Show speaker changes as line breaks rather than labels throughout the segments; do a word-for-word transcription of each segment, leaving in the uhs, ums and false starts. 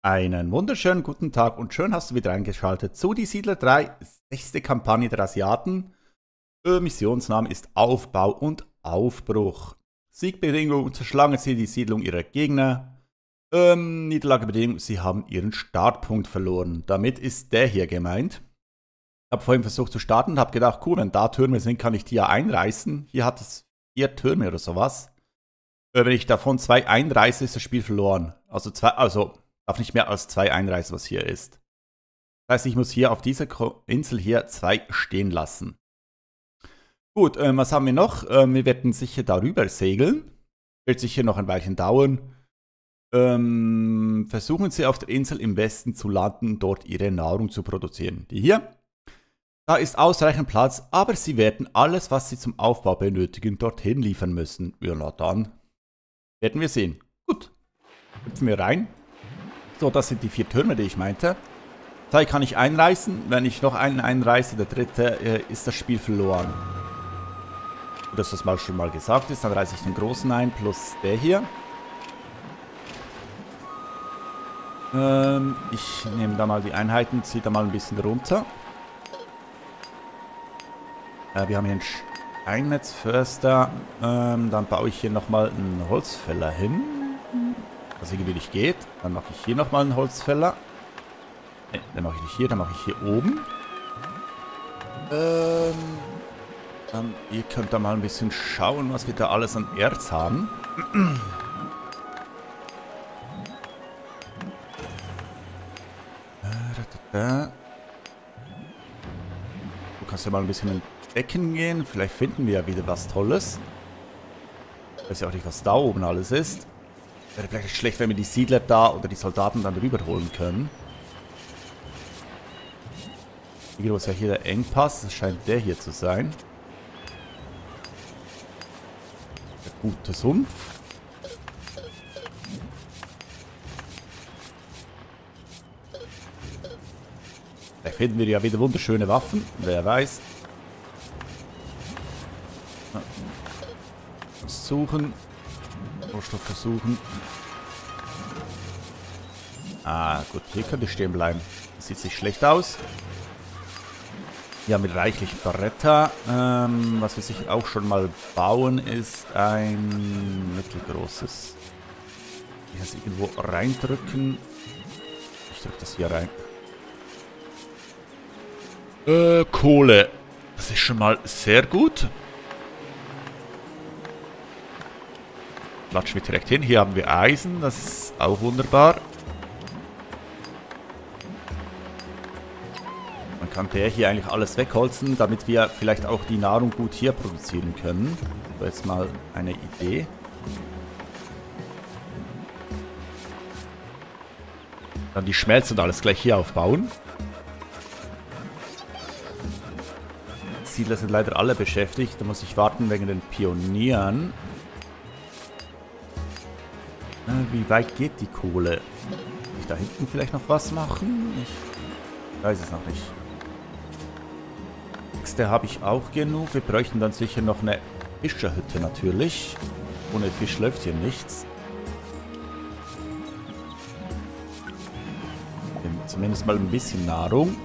Einen wunderschönen guten Tag und schön hast du wieder eingeschaltet zu Die Siedler drei, sechste Kampagne der Asiaten. Äh, Missionsname ist Aufbau und Aufbruch. Siegbedingung: zerschlagen sie die Siedlung ihrer Gegner. Ähm, Niederlagebedingung: sie haben ihren Startpunkt verloren. Damit ist der hier gemeint. Ich habe vorhin versucht zu starten und habe gedacht, cool, wenn da Türme sind, kann ich die ja einreißen. Hier hat es vier Türme oder sowas. Äh, wenn ich davon zwei einreiße, ist das Spiel verloren. Also zwei, also darf nicht mehr als zwei einreißen, was hier ist. Das heißt, ich muss hier auf dieser Insel hier zwei stehen lassen. Gut, ähm, was haben wir noch? Ähm, wir werden sicher darüber segeln. Wird sicher noch ein Weilchen dauern. Ähm, versuchen Sie auf der Insel im Westen zu landen und dort Ihre Nahrung zu produzieren. Die hier. Da ist ausreichend Platz, aber Sie werden alles, was Sie zum Aufbau benötigen, dorthin liefern müssen. Ja, na dann. Werden wir sehen. Gut. Hüpfen wir rein. So, das sind die vier Türme, die ich meinte. Zwei kann ich einreißen. Wenn ich noch einen einreiße, der dritte, äh, ist das Spiel verloren. Und dass das mal schon mal gesagt ist, dann reiße ich den großen ein, plus der hier. Ähm, ich nehme da mal die Einheiten, ziehe da mal ein bisschen runter. Äh, wir haben hier einen Steinmetzförster. Ähm, dann baue ich hier nochmal einen Holzfäller hin. Was irgendwie nicht geht. Dann mache ich hier nochmal einen Holzfäller. Ne, den mache ich nicht hier, dann mache ich hier oben. Ähm, dann, ihr könnt da mal ein bisschen schauen, was wir da alles an Erz haben. Du kannst ja mal ein bisschen entdecken gehen. Vielleicht finden wir ja wieder was Tolles. Ich weiß ja auch nicht, was da oben alles ist. Wäre vielleicht nicht schlecht, wenn wir die Siedler da oder die Soldaten dann rüberholen können. Irgendwo ist ja hier der Engpass. Das scheint der hier zu sein. Der gute Sumpf. Vielleicht finden wir ja wieder wunderschöne Waffen. Wer weiß. Was suchen. Rohstoff versuchen. Ah, gut. Hier könnte ich stehen bleiben. Das sieht nicht schlecht aus. Hier haben wir reichlich Bretter. Ähm, was wir sicher auch schon mal bauen, ist ein mittelgroßes. Ich kann es irgendwo reindrücken. Ich drücke das hier rein. Äh, Kohle. Das ist schon mal sehr gut. Klatschen wir direkt hin. Hier haben wir Eisen. Das ist auch wunderbar. Man kann der hier eigentlich alles wegholzen, damit wir vielleicht auch die Nahrung gut hier produzieren können. So, jetzt mal eine Idee. Dann die Schmelze und alles gleich hier aufbauen. Die Siedler sind leider alle beschäftigt. Da muss ich warten wegen den Pionieren. Wie weit geht die Kohle? Kann ich da hinten vielleicht noch was machen? Ich weiß es noch nicht. Äxte habe ich auch genug. Wir bräuchten dann sicher noch eine Fischerhütte natürlich. Ohne Fisch läuft hier nichts. Zumindest mal ein bisschen Nahrung.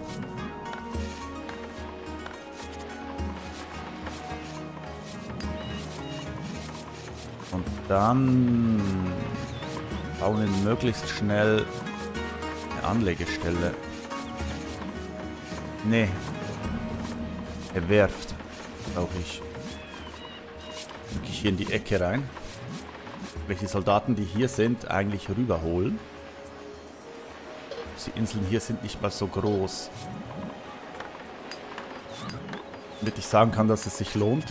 Und dann bauen wir möglichst schnell eine Anlegestelle. Nee. Er werft, glaube ich. Drücke ich hier in die Ecke rein. Welche Soldaten, die hier sind, eigentlich rüberholen. Die Inseln hier sind nicht mal so groß. Damit ich sagen kann, dass es sich lohnt.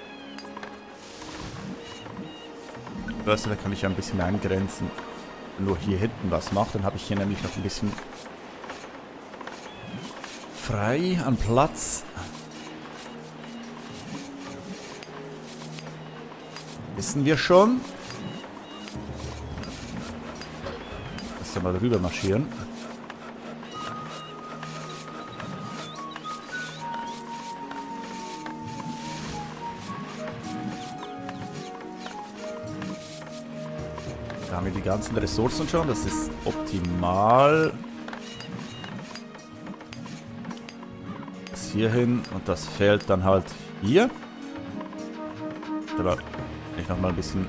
Da kann ich ja ein bisschen eingrenzen. Nur hier hinten was macht, dann habe ich hier nämlich noch ein bisschen frei an Platz. Wissen wir schon. Lass ja mal rüber marschieren. Da haben wir die ganzen Ressourcen schon. Das ist optimal. Das hier hin und das fehlt dann halt hier. Aber ich noch mal ein bisschen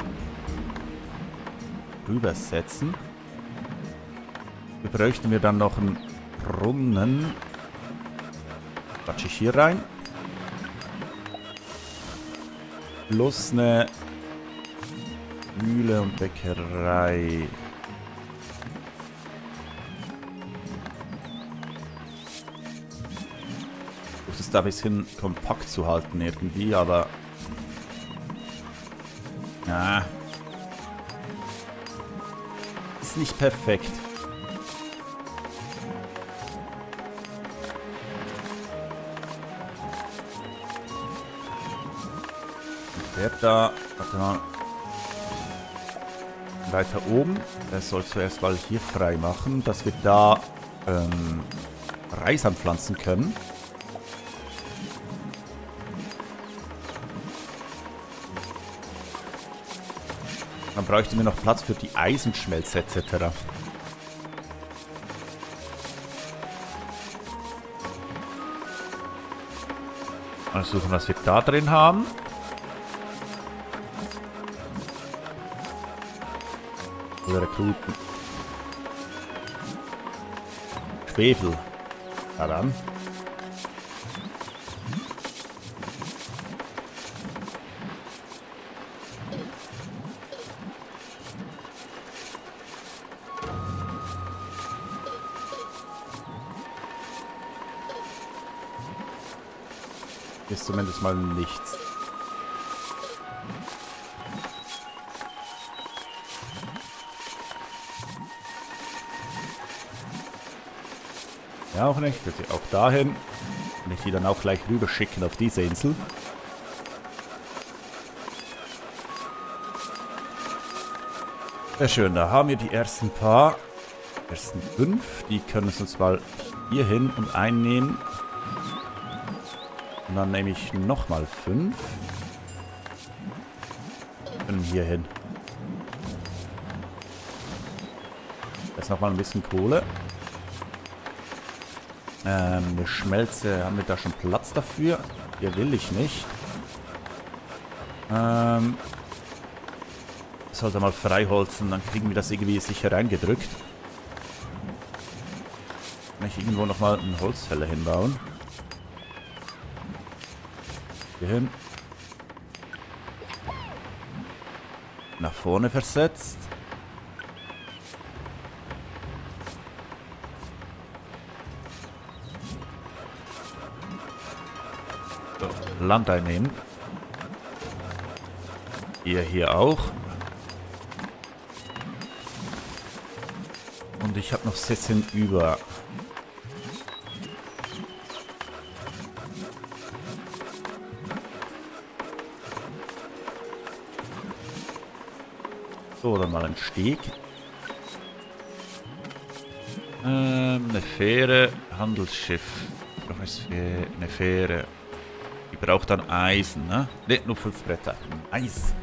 rübersetzen. Wir bräuchten wir dann noch einen Brunnen. Quatsch ich hier rein. Plus eine Mühle und Bäckerei. Ich muss es da ein bisschen kompakt zu halten irgendwie, aber... Ja. Ist nicht perfekt. Der da, warte mal, weiter oben, der soll zuerst mal hier frei machen, dass wir da ähm, Reis anpflanzen können. Dann bräuchten wir noch Platz für die Eisenschmelze et cetera. Mal suchen, was wir da drin haben. Oder Rekruten. Schwefel. Na dann. Ist zumindest mal nichts. Ja, auch nicht. Auch dahin. Kann ich die dann auch gleich rüber schicken auf diese Insel. Sehr schön. Da haben wir die ersten paar. Ersten fünf. Die können wir uns mal hier hin und einnehmen. Und dann nehme ich nochmal fünf. Und hier hin. Jetzt nochmal ein bisschen Kohle. Ähm, eine Schmelze, haben wir da schon Platz dafür? Hier will ich nicht. Ähm, sollte mal freiholzen, dann kriegen wir das irgendwie sicher reingedrückt. Kann ich irgendwo nochmal einen Holzfäller hinbauen? Hier hin. Nach vorne versetzt. So, Land einnehmen. Ihr hier auch. Und ich habe noch sechzehn über. So, dann mal ein Steg. Ähm, eine Fähre, Handelsschiff. Noch eine Fähre. Die braucht dann Eisen, ne? Ne, nur fünf Bretter. Eis.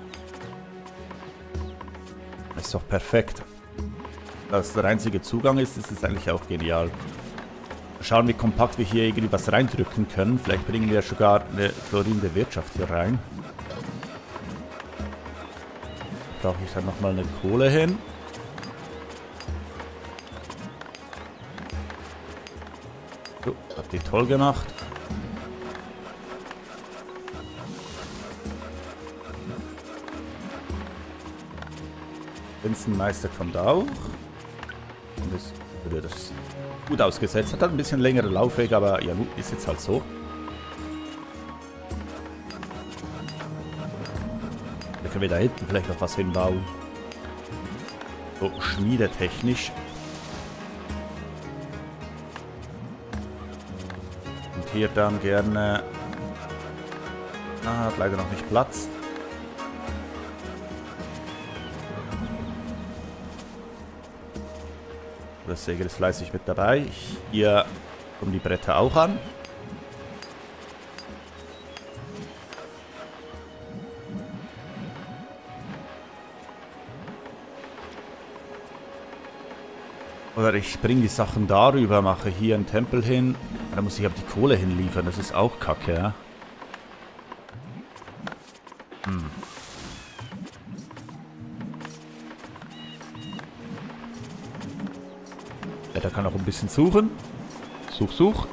Das ist doch perfekt. Dass der einzige Zugang ist, ist es eigentlich auch genial. Schauen, wie kompakt wir hier irgendwie was reindrücken können. Vielleicht bringen wir sogar eine florierende Wirtschaft hier rein. Brauche ich dann nochmal eine Kohle hin. So, habt ihr toll gemacht. Binsenmeister kommt auch. Und das würde das gut ausgesetzt. Hat halt ein bisschen längere Laufweg, aber ja gut, ist jetzt halt so. Da können wir da hinten vielleicht noch was hinbauen. So, schmiedetechnisch. Und hier dann gerne... Ah, hat leider noch nicht Platz. Das Säge ist fleißig mit dabei. Hier kommen die Bretter auch an. Oder ich bringe die Sachen darüber, mache hier einen Tempel hin. Da muss ich aber die Kohle hinliefern, das ist auch kacke, ja. Hm. Ja, da kann auch ein bisschen suchen. Such, such.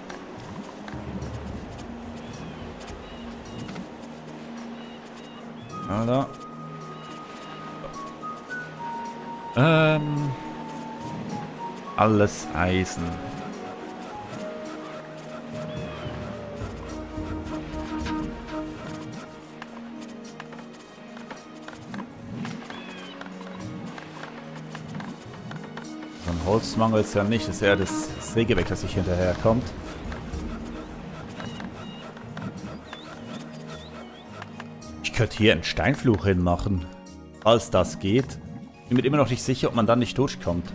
Ah, da. Ähm. Alles Eisen. So ein Holz mangelt es ja nicht, das ist eher das Sägewerk, das sich hinterherkommt. Ich könnte hier einen Steinfluch hinmachen, falls das geht. Bin mir immer noch nicht sicher, ob man dann nicht durchkommt.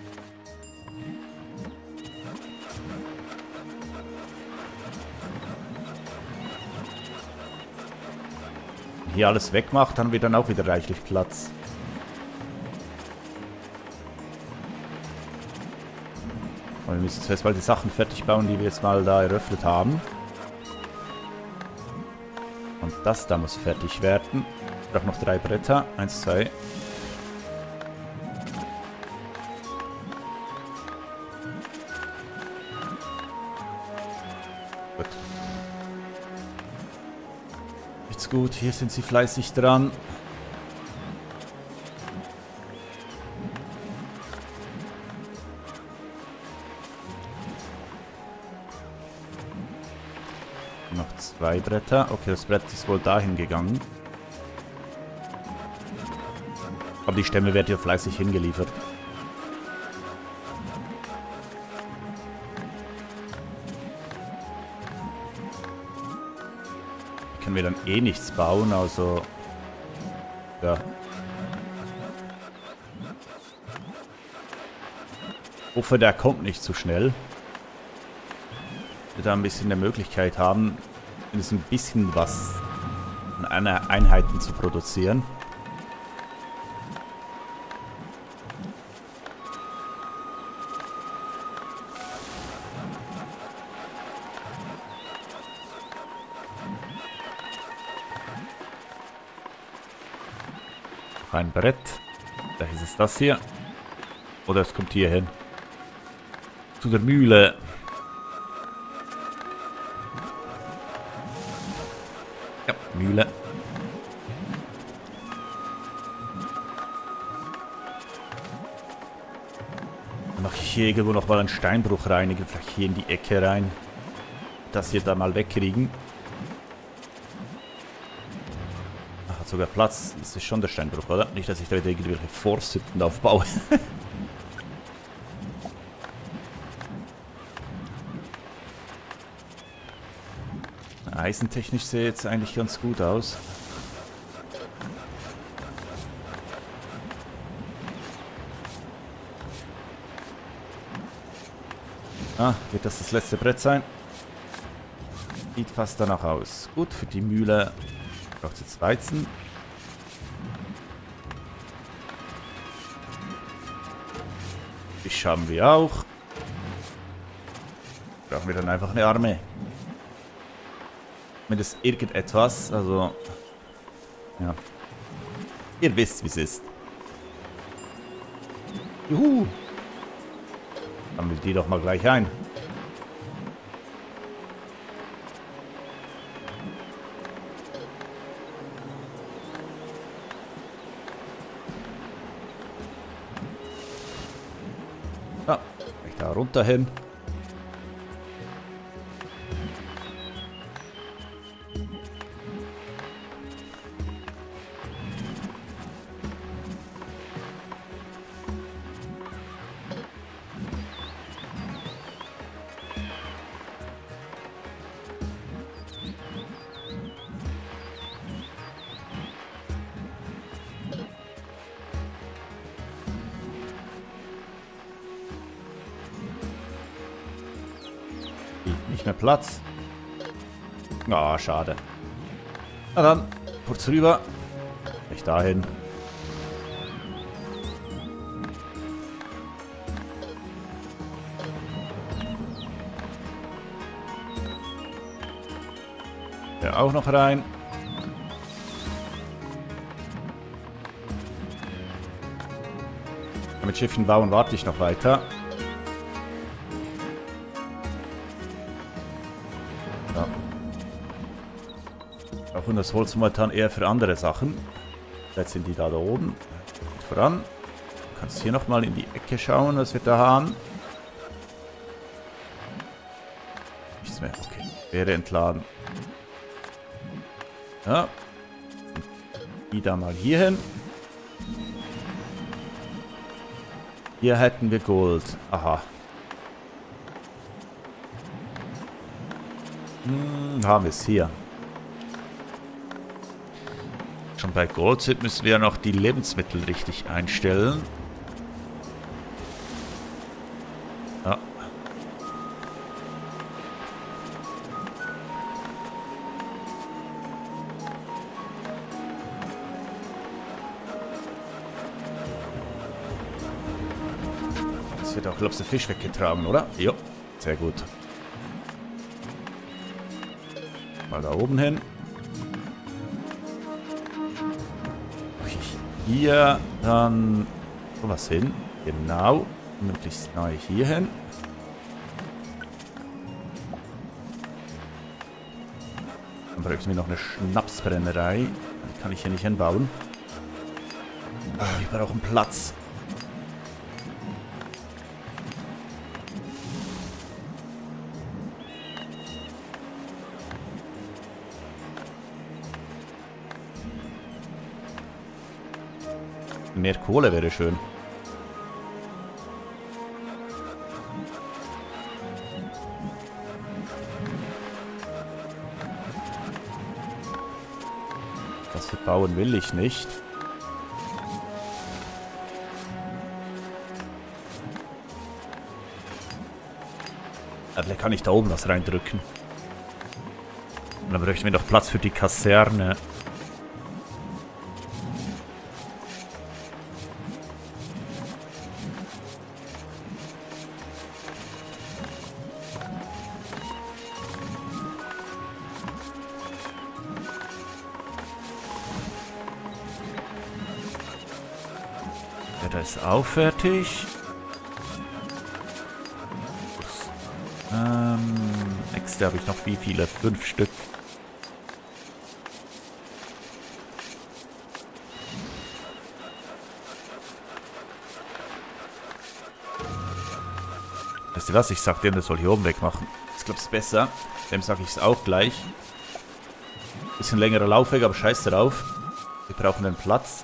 Hier alles wegmacht, dann wird dann auch wieder reichlich Platz. Und wir müssen zuerst mal die Sachen fertig bauen, die wir jetzt mal da eröffnet haben. Und das da muss fertig werden. Ich brauche noch drei Bretter. Eins, zwei. Gut. Jetzt gut, hier sind sie fleißig dran. Noch zwei Bretter. Okay, das Brett ist wohl dahin gegangen. Aber die Stämme werden hier fleißig hingeliefert. Können wir dann eh nichts bauen, also ja. Hoffe, der kommt nicht zu schnell. Wir da ein bisschen der Möglichkeit haben, mindestens ein bisschen was an Einheiten zu produzieren. Ein Brett. Da ist es das hier. Oder es kommt hier hin. Zu der Mühle. Ja, Mühle. Dann mache ich hier irgendwo noch mal einen Steinbruch reinigen. Vielleicht hier in die Ecke rein. Das hier da mal wegkriegen. Hat sogar Platz. Das ist schon der Steinbruch, oder? Nicht, dass ich da irgendwelche Forsthütten aufbaue. Eisentechnisch sieht jetzt eigentlich ganz gut aus. Ah, wird das das letzte Brett sein? Sieht fast danach aus. Gut, für die Mühle braucht es jetzt Weizen. Fisch haben wir auch. Brauchen wir dann einfach eine Armee. Mindestens irgendetwas, also ja. Ihr wisst, wie es ist. Juhu! Dann will die doch mal gleich ein. Ja, gleich da runter hin. Nicht mehr Platz. Ah, oh, schade. Na dann, kurz rüber. Nicht dahin. Der auch noch rein. Mit Schiffen bauen warte ich noch weiter. Ja. Auch und das Holz momentan eher für andere Sachen. Jetzt sind die da, da oben. Geht voran. Du kannst hier nochmal in die Ecke schauen, was wir da haben. Nichts mehr. Okay. Wäre entladen. Ja. Die da mal hier hin. Hier hätten wir Gold. Aha. Hm, haben wir es hier. Schon bei Gold sind, müssen wir ja noch die Lebensmittel richtig einstellen. Ja. Das wird auch, glaube ich, der Fisch weggetragen, oder? Ja, sehr gut. Mal da oben hin. Hier dann sowas hin. Genau. Möglichst nahe hier hin. Dann bräuchten wir noch eine Schnapsbrennerei. Die kann ich hier nicht hinbauen. Ah, wir brauchen Platz. Mehr Kohle wäre schön. Das bauen will ich nicht. Aber vielleicht kann ich da oben was reindrücken. Und dann bräuchten wir noch Platz für die Kaserne. Der ist auch fertig. Ähm, Äxte habe ich noch wie viele? Fünf Stück. Weißt du was? Ich sag dem, das soll hier oben wegmachen. Ich glaube, es ist besser. Dem sage ich es auch gleich. Bisschen längerer Laufweg, aber scheiß drauf. Wir brauchen den Platz.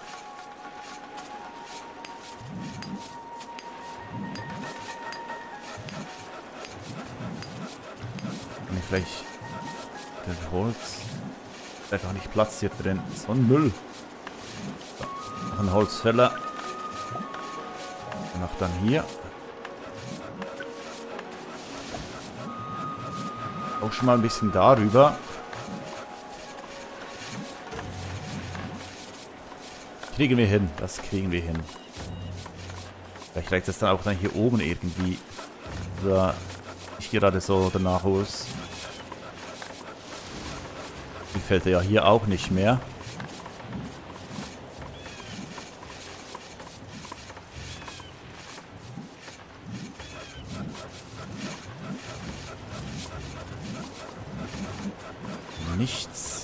Vielleicht den Holz. Einfach nicht Platz hier drin. So ein Müll. So, noch ein Holzfäller. Und auch dann hier. Auch schon mal ein bisschen darüber. Kriegen wir hin. Das kriegen wir hin. Vielleicht reicht es dann auch dann hier oben irgendwie. Oder nicht gerade so danach aus. Die fällt ja hier auch nicht mehr. Nichts.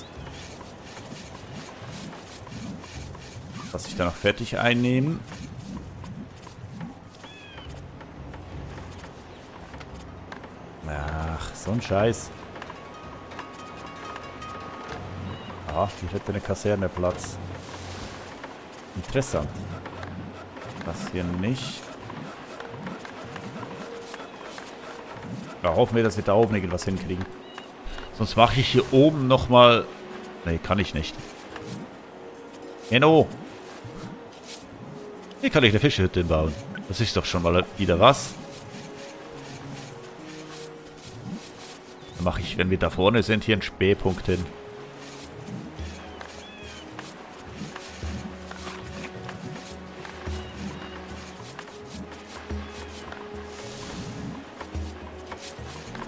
Lass ich da noch fertig einnehmen. Ach, so ein Scheiß. Ah, hier hätte eine Kaserne Platz. Interessant. Das hier nicht. Ja, hoffen wir, dass wir da oben irgendwas hinkriegen. Sonst mache ich hier oben nochmal... Ne, kann ich nicht. Genau. Hier kann ich eine Fischhütte bauen. Das ist doch schon mal wieder was. Dann mache ich, wenn wir da vorne sind, hier einen Spähpunkt hin.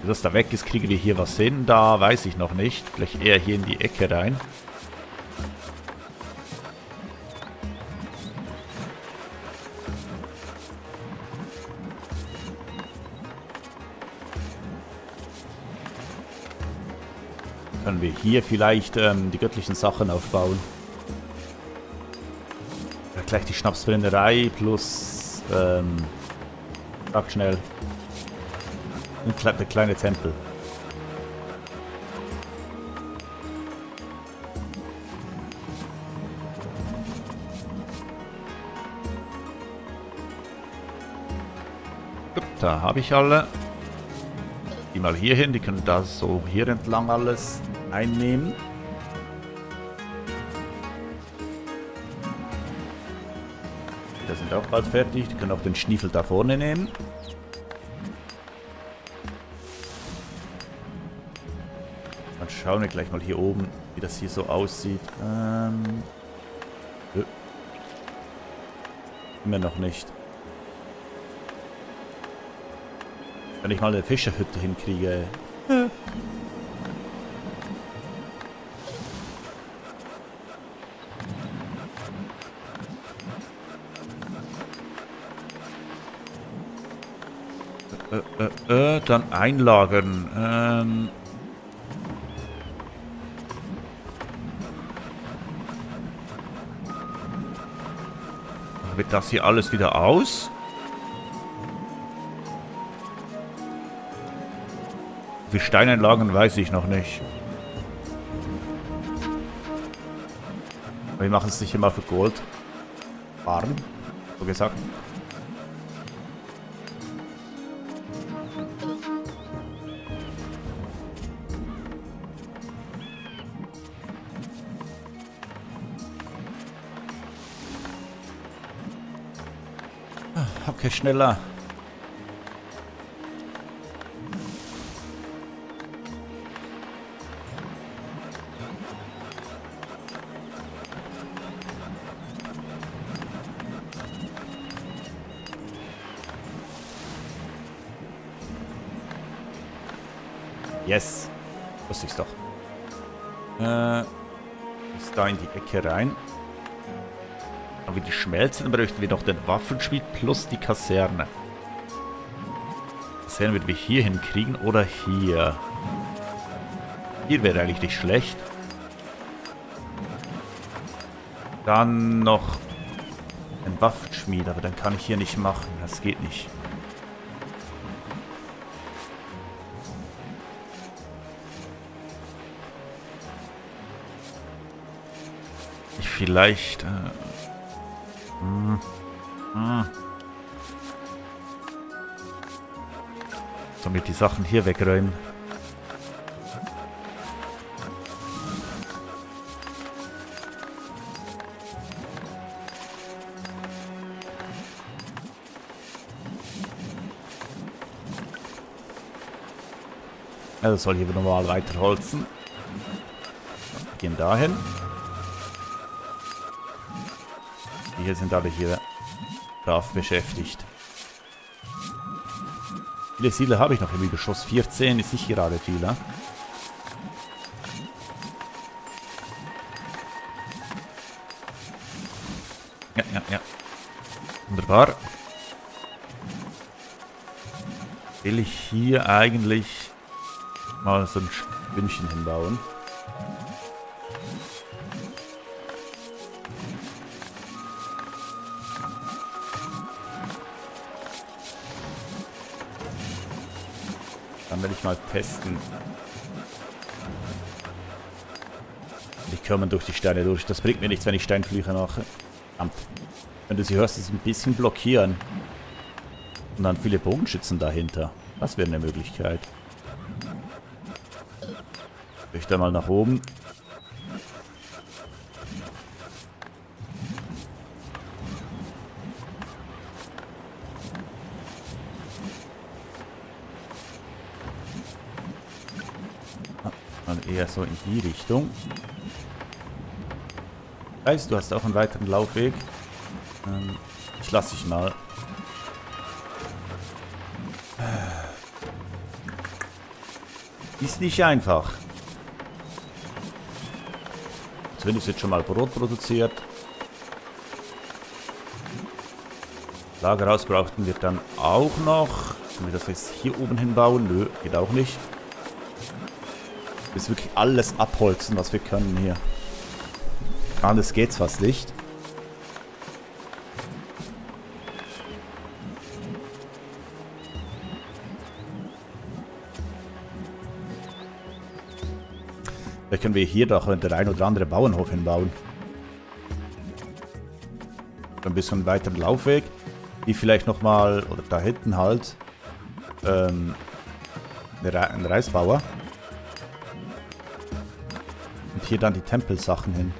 das da weg ist, kriegen wir hier was hin. Da weiß ich noch nicht. Vielleicht eher hier in die Ecke rein. Können wir hier vielleicht ähm, die göttlichen Sachen aufbauen. Ja, gleich die Schnapsbrennerei plus... Ähm, sag schnell. Der kleine Tempel. Gut, da habe ich alle. Die mal hier hin, die können da so hier entlang alles einnehmen. Die sind auch bald fertig. Die können auch den Stiefel da vorne nehmen. Dann schauen wir gleich mal hier oben, wie das hier so aussieht. Ähm, äh. Immer noch nicht. Wenn ich mal eine Fischerhütte hinkriege. Ja. Äh, äh, äh, dann einlagern. Ähm. Dann wird das hier alles wieder aus. Wie Steineinlagen weiß ich noch nicht. Wir machen es nicht immer für Gold. Farm, so gesagt. Okay, schneller. Yes. Wusste ich's doch. Äh, ist da in die Ecke rein. Aber die schmelzen, dann bräuchten wir noch den Waffenschmied plus die Kaserne. Kaserne würden wir hier hinkriegen oder hier. Hier wäre eigentlich nicht schlecht. Dann noch ein Waffenschmied, aber dann kann ich hier nicht machen. Das geht nicht. Vielleicht... Äh, hm, hm. Damit die Sachen hier wegräumen. Also soll hier normal weiter holzen. Wir gehen dahin. Die hier sind alle hier brav beschäftigt. Wie viele Siedler habe ich noch im Überschuss? vierzehn ist nicht gerade viel, ne? Ja, ja, ja. Wunderbar. Will ich hier eigentlich mal so ein Stündchen hinbauen? Dann werde ich mal testen. Die kommen durch die Steine durch. Das bringt mir nichts, wenn ich Steinflüche mache. Amt. Wenn du sie hörst, ist es ein bisschen blockieren. Und dann viele Bogenschützen dahinter. Das wäre eine Möglichkeit. Ich da mal nach oben. Eher so in die Richtung. Weißt du, hast auch einen weiteren Laufweg. Ähm, ich lasse dich mal. Ist nicht einfach. Sven ist jetzt schon mal Brot produziert. Lagerhaus brauchten wir dann auch noch. Können wir das jetzt hier oben hinbauen? Nö, geht auch nicht. Wir müssen wirklich alles abholzen, was wir können hier. Anders geht's fast nicht. Vielleicht können wir hier doch der ein oder andere Bauernhof hinbauen. Ein bisschen weiteren Laufweg. Die vielleicht nochmal, oder da hinten halt, ähm, ein Reisbauer. Und hier dann die Tempelsachen hin.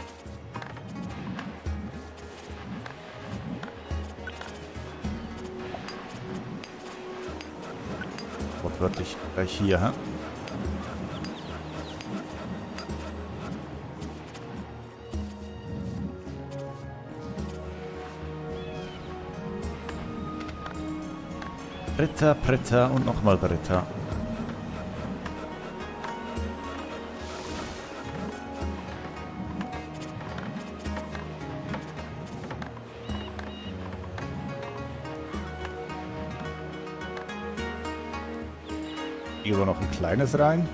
Wortwörtlich gleich hier, hä? Britta, Britta und nochmal Britta. Hier war noch ein kleines rein.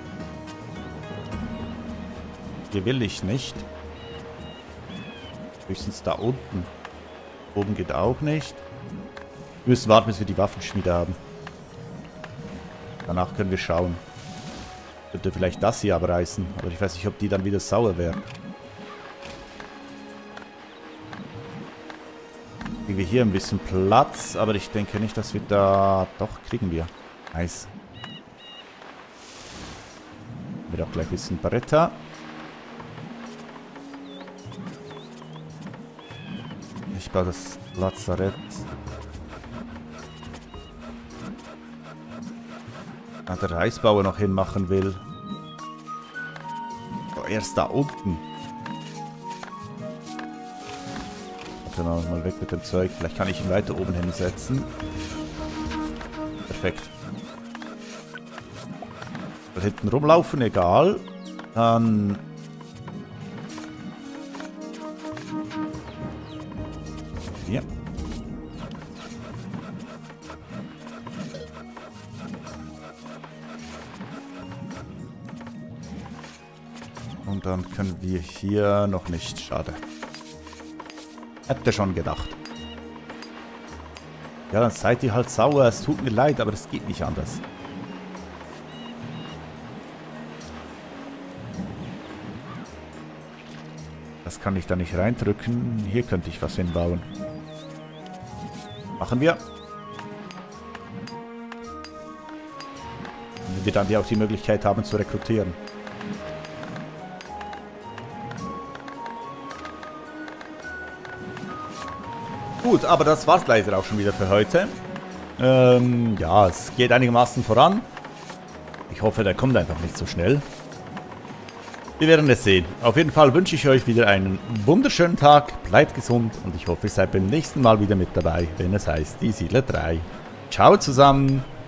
Hier will ich nicht. Höchstens da unten. Oben geht auch nicht. Wir müssen warten, bis wir die Waffenschmiede haben. Danach können wir schauen. Könnte vielleicht das hier abreißen. Aber ich weiß nicht, ob die dann wieder sauer wären. Kriegen wir hier ein bisschen Platz. Aber ich denke nicht, dass wir da... Doch, kriegen wir. Nice. Wir auch gleich ein bisschen Barretta. Ich baue das Lazarett. Da der Reisbauer noch hinmachen will. Oh, erst da unten. Warte mal, mal weg mit dem Zeug. Vielleicht kann ich ihn weiter oben hinsetzen. Perfekt. Weil hinten rumlaufen, egal. Dann... Hier. Und dann können wir hier noch nicht. Schade. Hätte schon gedacht. Ja, dann seid ihr halt sauer. Es tut mir leid, aber es geht nicht anders. Das kann ich da nicht reindrücken. Hier könnte ich was hinbauen. Machen wir. Wenn wir dann hier auch die Möglichkeit haben zu rekrutieren. Gut, aber das war's leider auch schon wieder für heute. Ähm, ja, es geht einigermaßen voran. Ich hoffe, der kommt einfach nicht so schnell. Wir werden es sehen. Auf jeden Fall wünsche ich euch wieder einen wunderschönen Tag. Bleibt gesund und ich hoffe, ihr seid beim nächsten Mal wieder mit dabei, wenn es heißt, die Siedler drei. Ciao zusammen!